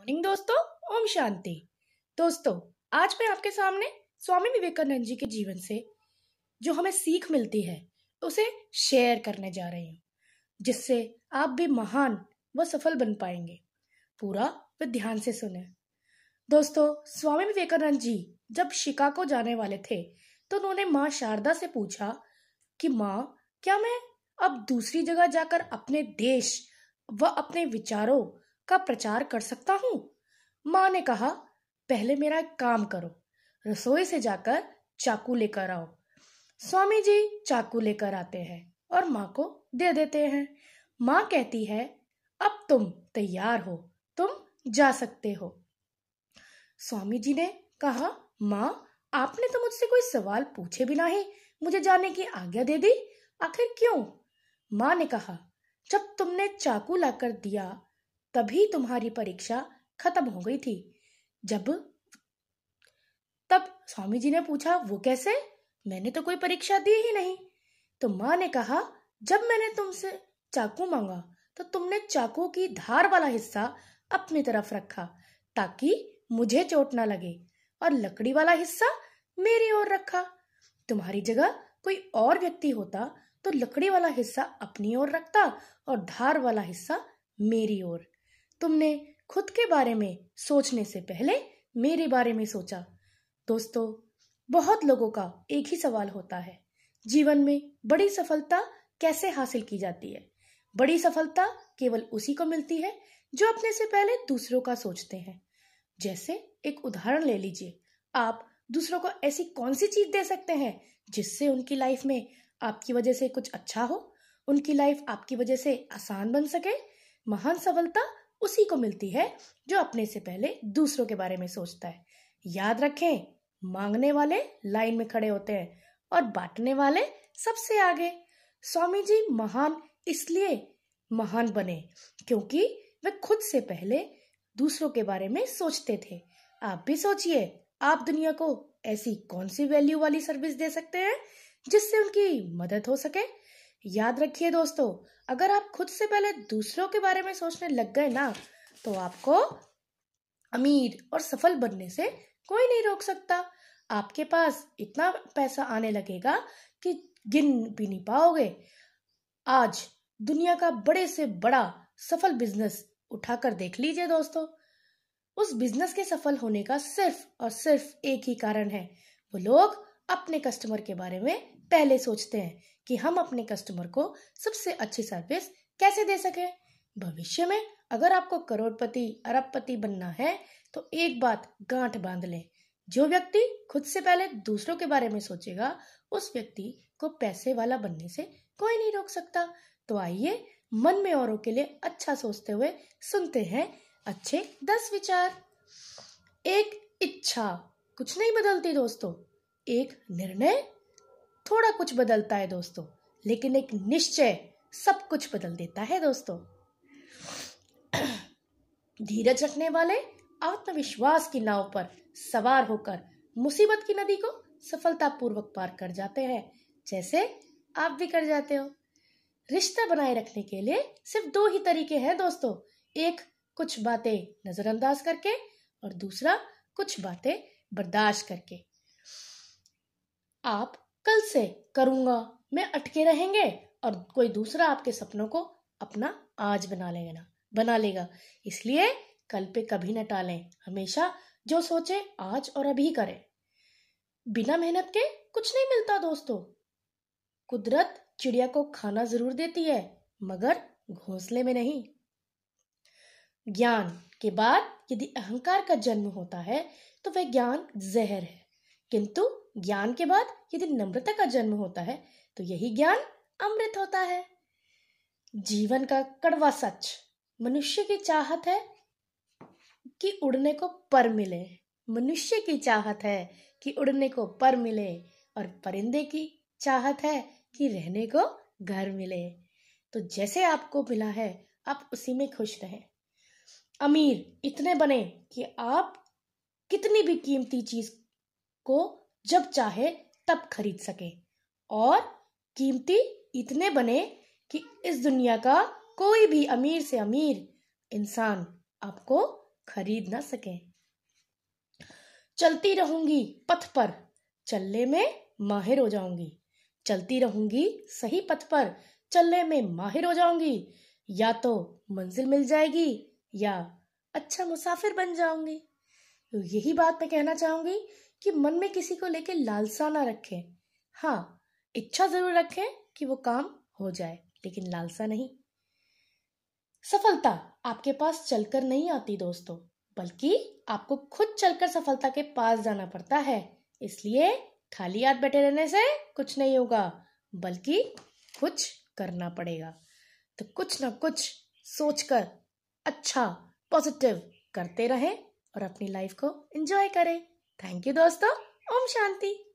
Morning दोस्तों। ओम शांति। दोस्तों, आज मैं आपके सामने स्वामी विवेकानंद जी के जीवन से जो हमें सीख मिलती है उसे शेयर करने जा रही हूँ, जिससे आप भी महान व सफल बन पाएंगे। पूरा व ध्यान से सुने। दोस्तों, स्वामी विवेकानंद जी जब शिकागो जाने वाले थे तो उन्होंने माँ शारदा से पूछा कि माँ, क्या मैं अब दूसरी जगह जाकर अपने देश व अपने विचारों का प्रचार कर सकता हूँ? माँ ने कहा, पहले मेरा एक काम करो, रसोई से जाकर चाकू लेकर आओ। स्वामी जी चाकू लेकर आते हैं और माँ को दे देते हैं। माँ कहती है, अब तुम तैयार हो, तुम जा सकते हो। स्वामी जी ने कहा, माँ, आपने तो मुझसे कोई सवाल पूछे बिना ही मुझे जाने की आज्ञा दे दी, आखिर क्यों? माँ ने कहा, जब तुमने चाकू लाकर दिया तभी तुम्हारी परीक्षा खत्म हो गई थी। तब स्वामी जी ने पूछा, वो कैसे? मैंने तो कोई परीक्षा दी ही नहीं। तो माँ ने कहा, जब मैंने तुमसे चाकू मांगा तो तुमने चाकू की धार वाला हिस्सा अपनी तरफ रखा ताकि मुझे चोट ना लगे, और लकड़ी वाला हिस्सा मेरी ओर रखा। तुम्हारी जगह कोई और व्यक्ति होता तो लकड़ी वाला हिस्सा अपनी ओर रखता और धार वाला हिस्सा मेरी ओर। तुमने खुद के बारे में सोचने से पहले मेरे बारे में सोचा। दोस्तों, बहुत लोगों का एक ही सवाल होता है, जीवन में बड़ी सफलता कैसे हासिल की जाती है? बड़ी सफलता केवल उसी को मिलती है जो अपने से पहले दूसरों का सोचते हैं। जैसे एक उदाहरण ले लीजिए, आप दूसरों को ऐसी कौन सी चीज दे सकते हैं जिससे उनकी लाइफ में आपकी वजह से कुछ अच्छा हो, उनकी लाइफ आपकी वजह से आसान बन सके? महान सफलता उसी को मिलती है जो अपने से पहले दूसरों के बारे में सोचता है। याद रखें, मांगने वाले लाइन में खड़े होते हैं और बांटने वाले सबसे आगे। स्वामी जी महान इसलिए महान बने क्योंकि वे खुद से पहले दूसरों के बारे में सोचते थे। आप भी सोचिए, आप दुनिया को ऐसी कौन सी वैल्यू वाली सर्विस दे सकते हैं जिससे उनकी मदद हो सके? याद रखिए दोस्तों, अगर आप खुद से पहले दूसरों के बारे में सोचने लग गए ना, तो आपको अमीर और सफल बनने से कोई नहीं रोक सकता। आपके पास इतना पैसा आने लगेगा कि गिन भी नहीं पाओगे। आज दुनिया का बड़े से बड़ा सफल बिजनेस उठाकर देख लीजिए दोस्तों। उस बिजनेस के सफल होने का सिर्फ और सिर्फ एक ही कारण है, वो लोग अपने कस्टमर के बारे में पहले सोचते हैं कि हम अपने कस्टमर को सबसे अच्छी सर्विस कैसे दे सकें। भविष्य में अगर आपको करोड़पति अरबपति बनना है तो एक बात गांठ बांध लें, जो व्यक्ति खुद से पहले दूसरों के बारे में सोचेगा उस व्यक्ति को पैसे वाला बनने से कोई नहीं रोक सकता। तो आइए, मन में औरों के लिए अच्छा सोचते हुए सुनते हैं अच्छे 10 विचार। एक इच्छा कुछ नहीं बदलती दोस्तों, एक निर्णय थोड़ा कुछ बदलता है दोस्तों, लेकिन एक निश्चय सब कुछ बदल देता है दोस्तों। धीरज रखने वाले आत्मविश्वास की नाव पर सवार होकर मुसीबत की नदी को सफलतापूर्वक पार कर जाते हैं, जैसे आप भी कर जाते हो। रिश्ता बनाए रखने के लिए सिर्फ 2 ही तरीके हैं दोस्तों, एक कुछ बातें नजरअंदाज करके और दूसरा कुछ बातें बर्दाश्त करके। आप कल से करूंगा में अटके रहेंगे और कोई दूसरा आपके सपनों को अपना आज बना लेगा। इसलिए कल पे कभी न टालें, हमेशा जो सोचे आज और अभी करें। बिना मेहनत के कुछ नहीं मिलता दोस्तों। कुदरत चिड़िया को खाना जरूर देती है मगर घोंसले में नहीं। ज्ञान के बाद यदि अहंकार का जन्म होता है तो वह ज्ञान जहर है, किंतु ज्ञान के बाद यदि नम्रता का जन्म होता है तो यही ज्ञान अमृत होता है। जीवन का कड़वा सच, मनुष्य की चाहत है कि उड़ने को पर मिले। मनुष्य की चाहत है कि उड़ने को पर मिले और परिंदे की चाहत है कि रहने को घर मिले। तो जैसे आपको मिला है आप उसी में खुश रहें। अमीर इतने बने कि आप कितनी भी कीमती चीज को जब चाहे तब खरीद सके, और कीमती इतने बने कि इस दुनिया का कोई भी अमीर से अमीर इंसान आपको खरीद ना सकें। चलती रहूंगी पथ पर, चलने में माहिर हो जाऊंगी। चलती रहूंगी सही पथ पर, चलने में माहिर हो जाऊंगी। या तो मंजिल मिल जाएगी या अच्छा मुसाफिर बन जाऊंगी। तो यही बात मैं कहना चाहूंगी कि मन में किसी को लेके लालसा ना रखें। हाँ, इच्छा जरूर रखें कि वो काम हो जाए, लेकिन लालसा नहीं। सफलता आपके पास चलकर नहीं आती दोस्तों, बल्कि आपको खुद चलकर सफलता के पास जाना पड़ता है। इसलिए खाली हाथ बैठे रहने से कुछ नहीं होगा, बल्कि कुछ करना पड़ेगा। तो कुछ ना कुछ सोचकर अच्छा पॉजिटिव करते रहें और अपनी लाइफ को एंजॉय करें। थैंक यू दोस्तों। ओम शांति।